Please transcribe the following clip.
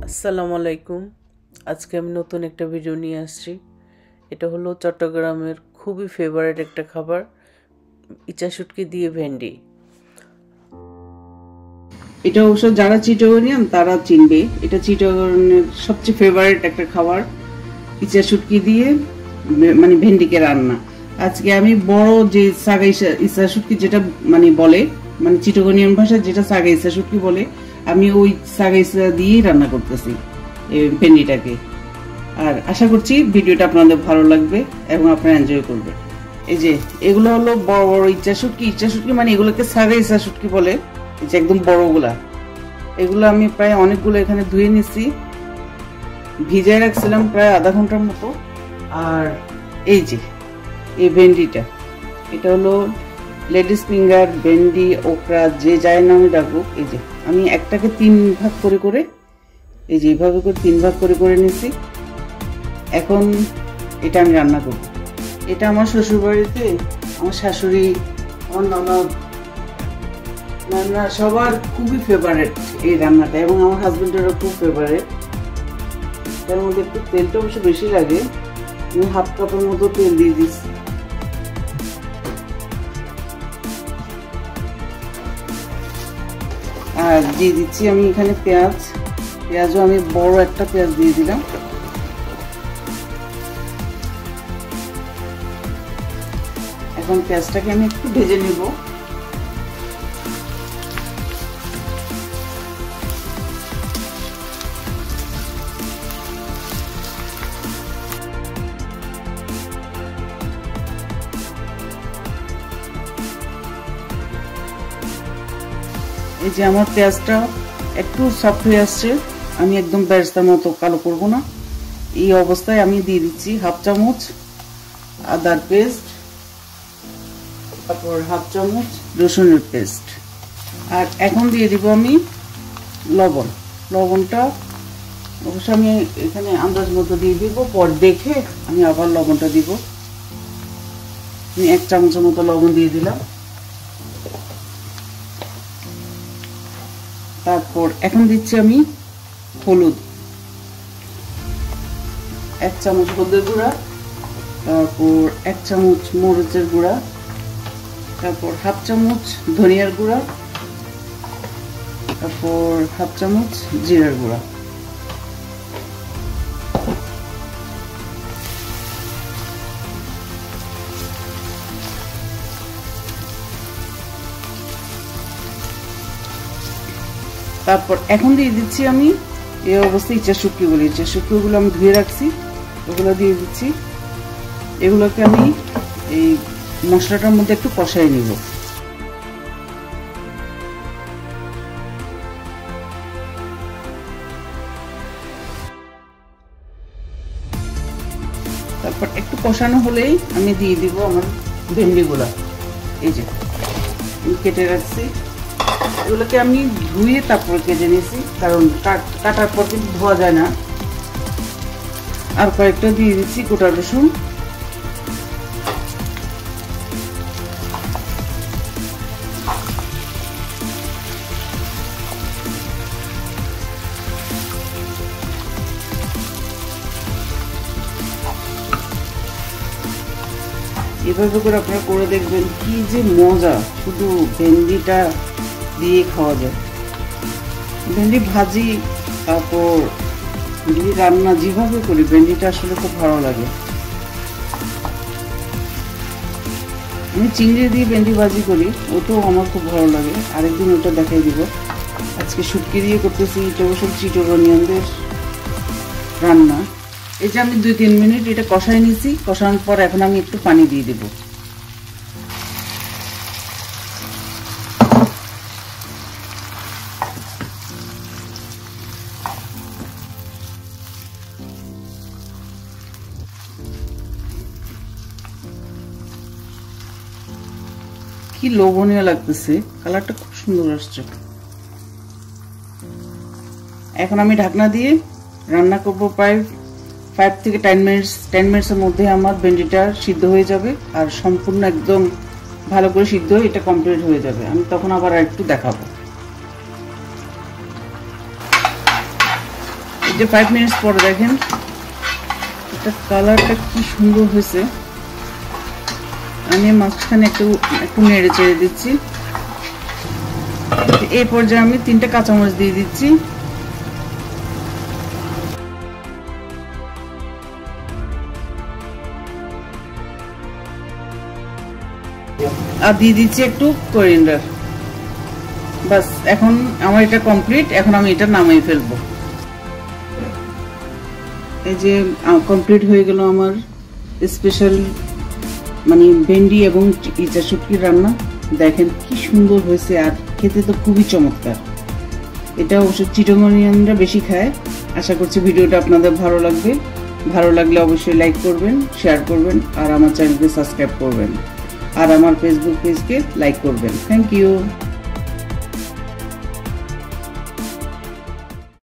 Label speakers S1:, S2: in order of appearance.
S1: আসসালামু আলাইকুম। আজকে আমি নতুন একটা ভিডিও নিয়ে আসছি। এটা হলো চট্টগ্রামের খুবই ফেভারিট একটা খাবার, ইচা শুটকি দিয়ে ভেন্ডি।
S2: এটা অবশ্য যারা চিটাগনিয়ান তারা চিনবে। এটা চিটাগনের সবচেয়ে ফেভারিট একটা খাবার, ইচা শুটকি দিয়ে মানে ভেন্ডিকে রান্না। আজকে আমি বড় যে সাগা ইচা শুটকি যেটা বলে, চিটাগনিয়ান ভাষায় যেটা সাগা ইচা শুটকি বলে, আমি ওই সাগা ইচা দিয়েই রান্না করতেছি ভেন্ডিটাকে। আর আশা করছি ভিডিওটা আপনাদের ভালো লাগবে এবং আপনারা এনজয় করবেন। এই যে এগুলো হলো বড় বড় ইচা শুটকি মানে এগুলোকে সাগা ইচা শুটকি বলে, যে একদম বড়গুলা। এগুলো আমি প্রায় অনেকগুলো এখানে ধুয়ে নিছি, ভিজায় রাখছিলাম প্রায় আধা ঘন্টার মতো। আর এই যে এই ভেন্ডিটা, এটা হলো লেডিস ফিঙ্গার, ভেন্ডি, ওকরা, যে যাই নামে ডাকুক। এই যে আমি একটাকে 3 ভাগ করে করে, এই যে এইভাবে করে 3 ভাগ করে করে নিছি। এখন এটা আমি রান্না করব। এটা আমার শ্বশুর বাড়িতে আমার শাশুড়ি, আমার ননদ, সবার খুবই ফেভারিট এই রান্নাটা, এবং আমার হাজবেন্ডেরও খুব ফেভারিট। তার মধ্যে একটু তেলটা অবশ্য বেশি লাগে, আমি 1/2 কাপের মতো তেল দিয়ে দিচ্ছি। আর দিয়ে দিচ্ছি আমি এখানে পেঁয়াজও আমি বড় একটা পেঁয়াজ দিয়ে দিলাম। এখন পেঁয়াজটাকে আমি একটু ভেজে নিব। এই যে আমার পেঁয়াজটা একটু সফট হয়ে আসছে, আমি একদম বেরেস্তার মতো কালো করব না। এই অবস্থায় আমি দিয়ে দিচ্ছি 1/2 চামচ আদার পেস্ট, তারপর 1/2 চামচ রসুনের পেস্ট। আর এখন দিয়ে দিব আমি লবণটা অবশ্য আমি এখানে আন্দাজ মতো দিয়ে দিব, পর দেখে আমি আবার লবণটা দিব। আমি 1 চামচের মতো লবণ দিয়ে দিলাম। তারপর এখন দিচ্ছি আমি হলুদ, 1 চামচ হলুদের গুঁড়া, তারপর 1 চামচ মরিচের গুঁড়া, তারপর 1/2 চামচ ধনিয়ার গুঁড়া, তারপর 1/2 চামচ জিরার গুঁড়া। তারপর এখন দিয়ে দিচ্ছি আমি এই অবস্থায় ইচা শুটকিগুলো আমি ধুয়ে রাখছি, ওগুলো দিয়ে দিচ্ছি। এগুলোকে আমি এই মশলাটার মধ্যে একটু কষাই নিব। তারপর একটু কষানো হলেই আমি দিয়ে দিব আমার ভেন্ডিগুলা। এই যে কেটে রাখছি, এগুলোকে আমি ধুয়ে তারপর কেটে নিয়েছি, কারণ কাটার পর কিন্তু ধোয়া যায় না। আর কয়েকটা দিয়ে দিচ্ছি গোটা রসুন। এভাবে করে আপনারা করে দেখবেন, কি যে মজা, শুধু ভেন্ডিটা দিয়ে খাওয়া যায়। ভেন্ডি ভাজি, তারপর ভেন্ডি রান্না যেভাবে করি, ভেন্ডিটা আসলে খুব ভালো লাগে। আমি চিংড়ি দিয়ে ভেন্ডি ভাজি করি, ওটাও আমার খুব ভালো লাগে। আরেকদিন ওটা দেখাই দিব। আজকে শুটকি দিয়ে করতেছি, এটা সব চিটাগনিয়ানদের রান্না। এই যে আমি 2-3 মিনিট এটা কষাই নিয়েছি, কষানোর পর এখন আমি একটু পানি দিয়ে দেব। কি লোভনীয় লাগতেছে, কালারটা খুব সুন্দর আসছে। এখন আমি ঢাকনা দিয়ে রান্না করব প্রায় 5 থেকে 10 মিনিটসের মধ্যে আমার ভেন্ডিটা সিদ্ধ হয়ে যাবে, আর সম্পূর্ণ একদম ভালো করে সিদ্ধ হয়ে এটা কমপ্লিট হয়ে যাবে। আমি তখন আবার একটু দেখাবো। এটা 5 মিনিটস পরে দেখেন এটা কালারটা কি সুন্দর হয়েছে। আমি মাঝখানে একটু নেড়ে চেড়ে দিচ্ছি। এই পর্যায়ে আমি 3টা কাঁচামরিচ দিয়ে দিচ্ছি। আর দিয়ে দিচ্ছি একটু কোরিয়ান্ডার। বাস এখন আমার এটা কমপ্লিট। এখন আমি এটা নামিয়ে ফেলবো। এই যে কমপ্লিট হয়ে গেল আমার স্পেশাল মানে ভেন্ডি এবং ইচা শুটকির রান্না। দেখেন কি সুন্দর হয়েছে আর খেতে তো খুবই চমৎকার। এটা অবশ্য চিটাগনিয়ানরা বেশি খায়। আশা করছি ভিডিওটা আপনাদের ভালো লাগবে। ভালো লাগলে অবশ্যই লাইক করবেন, শেয়ার করবেন আর আমার চ্যানেলকে সাবস্ক্রাইব করবেন আর আমার ফেসবুক পেজকে লাইক করবেন। Thank you.